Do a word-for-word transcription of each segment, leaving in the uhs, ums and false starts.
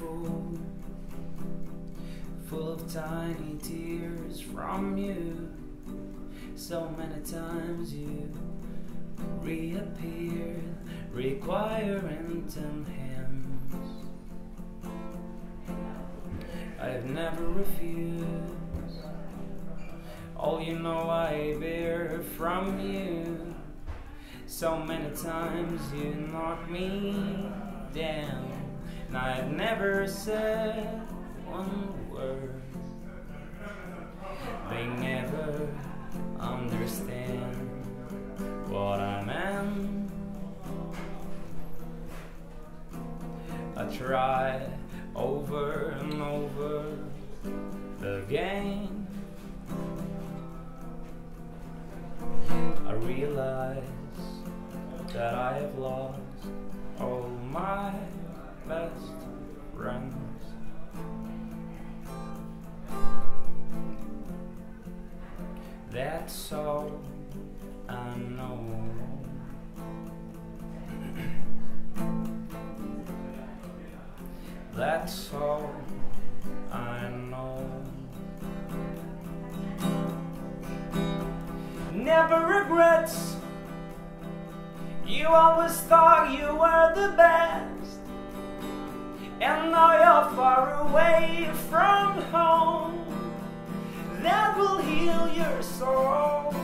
full, full of tiny tears from you. So many times you reappeared, requiring ten hands. I've never refused all you know I bear from you. So many times you knocked me down, and I've never said one word. They never understand what I meant. I try over and over again. I realize that I have lost all my best friends. That's all I know. That's all I know. Never regrets. You always thought you were the best, and now you're far away from home. That will heal your soul.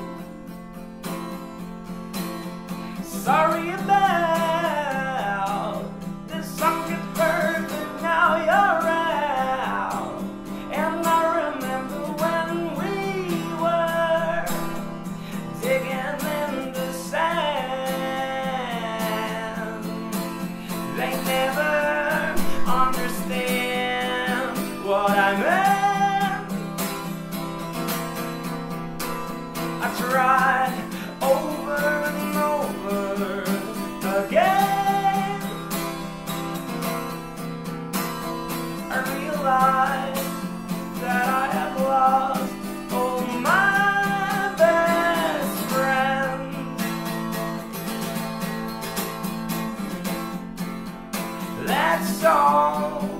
Sorry about the song it hurt, but now you're out. And I remember when we were digging in the sand. They never understand what I meant. I tried over and over again. I realized that I have lost all my best friends. That's all